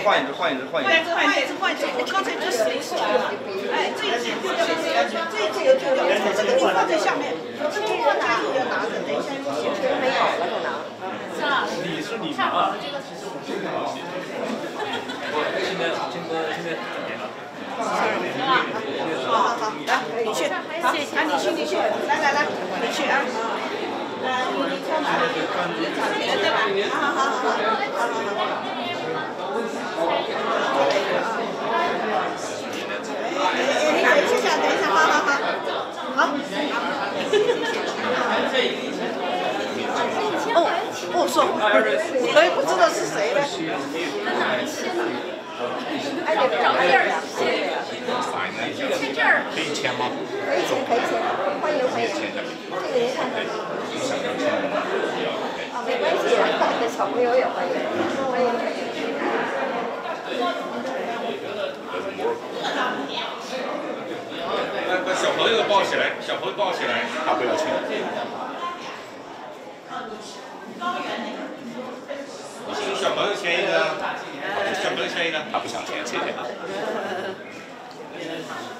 换一只，换一只，换一只。 我刚才就谁说了？哎，这个就这个你放在下面，这个要拿着，等一下用写成没有了可能。 是吧？ 你是你看好啊。 了这个其实我是现在准备了。 好，来，你去，好，你去，来，你去啊。你从哪里？对吧？好。你等一下，好。说，我也不知道是谁的。哎，得找地儿签字儿。 可以签吗？ 可以签，欢迎。这个您看看。啊，没关系，小朋友也欢迎。 把小朋友抱起来，他不要签。小朋友签一个，他不想签，谢谢。